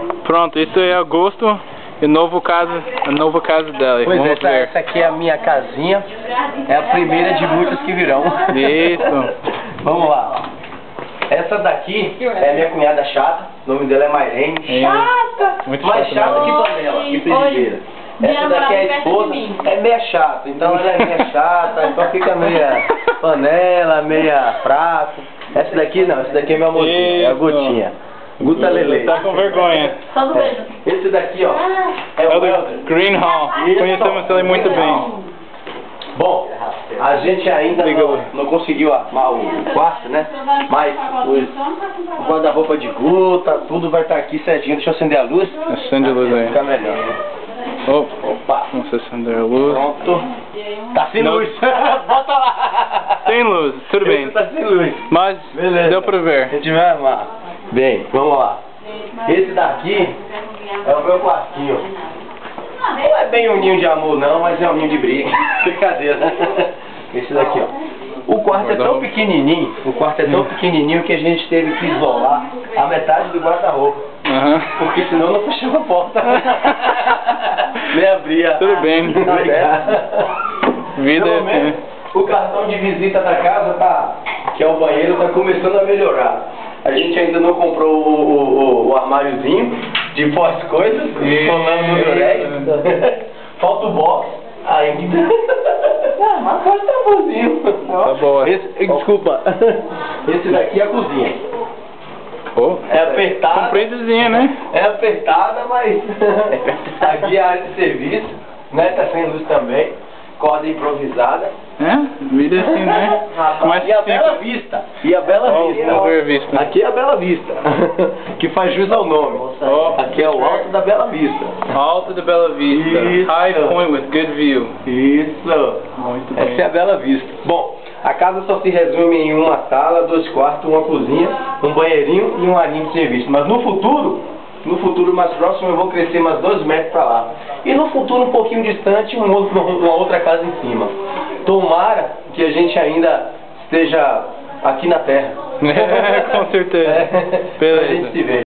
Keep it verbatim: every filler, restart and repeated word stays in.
Pronto, isso é Augusto e novo casa, a nova casa dela. Pois Vamos é, essa, ver. essa aqui é a minha casinha. É a primeira de muitas que virão. Isso. Vamos lá. Essa daqui é a minha cunhada chata. O nome dela é Mairene. Chata! Muito Mais chata, chata né? que panela, que frigideira. Essa daqui é a esposa, é meia chata, então ela é meia chata, então fica meia panela, meia prato. Essa daqui não, essa daqui é meu amorzinho, é a Gotinha. Guta Lele. Tá com vergonha. É. Esse daqui, ó, é É o o Helder. do Green Hall. Isso. Conhecemos ele muito bem. Bom, a gente ainda não, não conseguiu armar o quarto, né? Mas os- o guarda-roupa de Guta, tudo vai estar aqui certinho. Deixa eu acender a luz. Acende a luz aí. Fica melhor. Oh, Opa, vamos acender a luz. pronto. Tá sem Não. luz. Bota lá. Sem luz, tudo bem. Esse tá sem luz. Mas Beleza. deu pra A ver. gente vai armar. Bem, vamos lá. Esse daqui é o meu quartinho. Não é bem um ninho de amor não, mas é um ninho de briga. Brincadeira. Esse daqui, ó. O quarto é tão pequenininho, o quarto é tão pequenininho que a gente teve que isolar a metade do guarda-roupa. Aham. Porque senão não fechava a porta. Nem abria. Tudo bem. Vida Pelo é menos, o cartão de visita da casa tá, que é o banheiro, tá começando a melhorar. A gente ainda não comprou o, o, o, o armáriozinho de pós-coisas, rolando no Durex. Falta o box ainda. Ah, mas quase tá bonzinho. Tá boa. Esse, desculpa. Esse daqui é a cozinha. Oh, É apertada. compridazinha, né? É apertada, mas aqui é a área de serviço, né? Tá sem luz também. Corda improvisada. É? Vida assim, né? Mas E a tem- Bela Vista. E a Bela Ó, Vista. vou ver a vista. Aqui é a Bela Vista. Que faz jus ao nome. Ó, Aqui é o alto da Bela Vista. Alto da Bela Vista. Isso. High point with good view. Isso. Muito bem. Essa é a Bela Vista. Bom, a casa só se resume em uma sala, dois quartos, uma cozinha, um banheirinho e uma área de serviço. Mas no futuro, no futuro mais próximo, eu vou crescer mais dois metros para lá. E no futuro um pouquinho distante, um outro, uma outra casa em cima. Tomara que a gente ainda esteja aqui na Terra. Com certeza. É, pra Beleza. gente se ver.